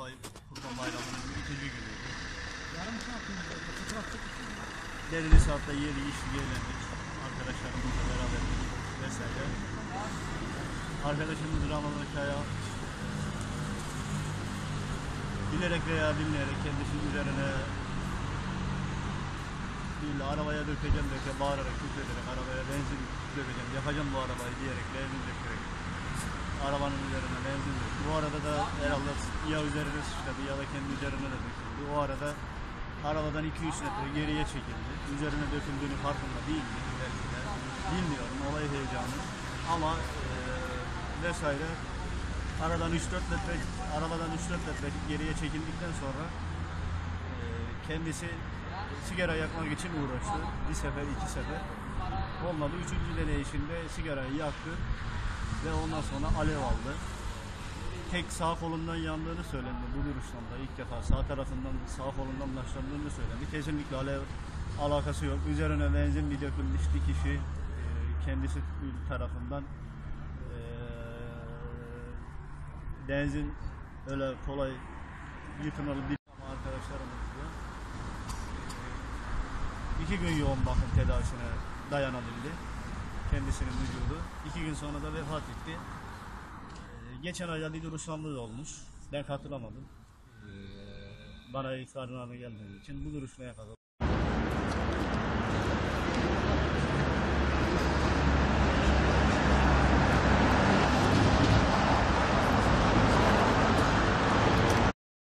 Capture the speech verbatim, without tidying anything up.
olay Kurban Bayramı'nın ikinci günüydü. Yarım saat mi? Fotoğraf çekmiştim. Derili saatte yeri işi eğlendik. Arkadaşlarımızla beraber vesaire. Arkadaşımız Ramazan Kaya bilerek veya bilmeyerek kendisinin üzerine değil, arabaya dökeceğim döke bağırarak küfrederek arabaya benzin dökeceğim, yakacağım bu arabayı diyerek benzin dökerek arabanın üzerine benzin döktü. Bu arada da herhalde ya üzerine sıçradı ya da kendi üzerine de döküldü. O arada arabadan iki üç metre geriye çekildi. Üzerine döküldüğünü farkında değildi belki de. Bilmiyorum olay heyecanı ama e, vesaire aradan üç dört metre arabadan üç dört metre geriye çekildikten sonra e, kendisi sigara yakmak için uğraştı. Bir sefer, iki sefer. Olmadı. Üçüncü deneyişinde sigarayı yaktı ve ondan sonra alev aldı. Tek sağ kolundan yandığını söylendi bu duruştan da ilk defa sağ tarafından sağ kolundan başlandığını söylendi. Kesinlikle alev alakası yok. Üzerine benzin bir dökülmüş bir kişi e, kendisi tarafından e, benzin öyle kolay yıkınalı bir ama arkadaşlarımızla iki gün yoğun bakım tedavisine dayanabildi kendisinin vücudu. İki gün sonra da vefat etti. Ee, geçen ayda bir duruşmamız olmuş. Ben katılamadım. Ee, bana ihbarname gelmediği için bu duruşmaya katıldım.